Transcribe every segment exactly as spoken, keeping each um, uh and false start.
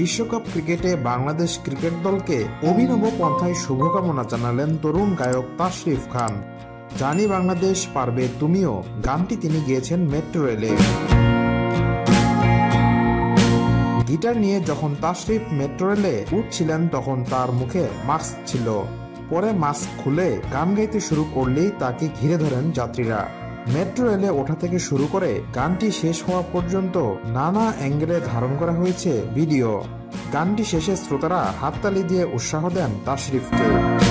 বিশ্বকাপ ক্রিকেটে বাংলাদেশ ক্রিকেট দলকে অভিনব পন্থায় শুভকামনা জানালেন তরুণ গায়ক তাসরিফ খান। জানি বাংলাদেশ পারবে তুমিও গানটি তিনি গেয়েছেন মেট্রো রেলে। গিটার নিয়ে যখন তাসরিফ মেট্রো রেলে উঠছিলেন তখন তার মুখে মাস্ক ছিল। পরে মাস্ক খুলে গান গাইতে শুরু করলেই তাকে ঘিরে ধরেন যাত্রীরা। মেট্রো রেলে ওঠা থেকে শুরু করে গানটি শেষ হওয়া পর্যন্ত নানা অ্যাঙ্গেলে ধারণ করা হয়েছে ভিডিও। গানটি শেষে শ্রোতারা হাততালি দিয়ে উৎসাহ দেন তাসরিফকে।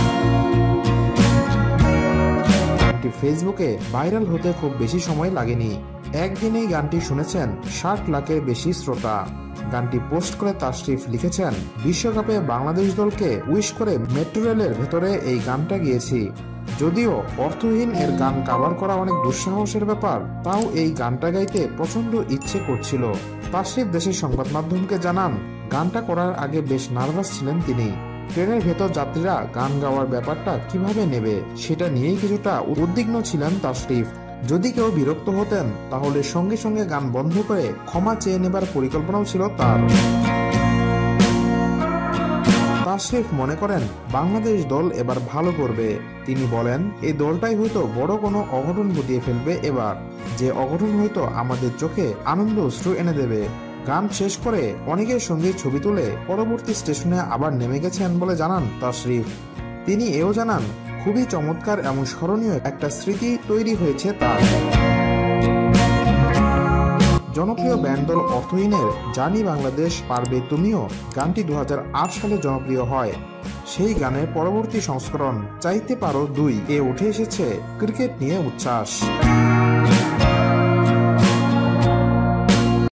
গানটি ফেসবুকে ভাইরাল হতে খুব বেশি সময় লাগেনি। একদিনেই গানটি শুনেছেন ষাট লাখের বেশি শ্রোতা। গানটি পোস্ট করে তাসরিফ লিখেছেন, বিশ্বকাপে বাংলাদেশ দলকে উইশ করে মেট্রো রেলের ভেতরে এই গানটা গিয়েছি। যদিও অর্থহীন এর গান কাভার করা অনেক দুঃসাহসের ব্যাপার, তাও এই গানটা গাইতে প্রচন্ড ইচ্ছে করছিল। তাসরিফ দেশের সংবাদ মাধ্যমকে জানান, গানটা করার আগে বেশ নার্ভাস ছিলেন তিনি। ট্রেনের ভেতর যাত্রীরা গান গাওয়ার ব্যাপারটা কিভাবে নেবে সেটা নিয়েই কিছুটা উদ্বিগ্ন ছিলেন তাসরিফ। যদি কেউ বিরক্ত হতেন তাহলে সঙ্গে সঙ্গে গান বন্ধ করে ক্ষমা চেয়ে নেবার পরিকল্পনাও ছিল তার। তাসরিফ মনে করেন বাংলাদেশ দল এবার ভালো করবে। তিনি বলেন, এই দলটাই হয়তো বড় কোনো অঘটন ঘটিয়ে ফেলবে এবার, যে অঘটন হয়তো আমাদের চোখে আনন্দ অশ্রু এনে দেবে। গান শেষ করে অনেকের সঙ্গে ছবি তুলে পরবর্তী স্টেশনে আবার নেমে গেছেন বলে জানান তাসরিফ। তিনি এও জানান, খুবই চমৎকার এবং স্মরণীয় একটা স্মৃতি তৈরি হয়েছে তার। জনপ্রিয় ব্যান্ড দল অর্থহীনের জানি বাংলাদেশ পারবে তুমিও গানটি দু হাজার আট সালে জনপ্রিয় হয়। সেই গানের পরবর্তী সংস্করণ চাইতে পারো দুই এ উঠে এসেছে ক্রিকেট নিয়ে উচ্ছ্বাস।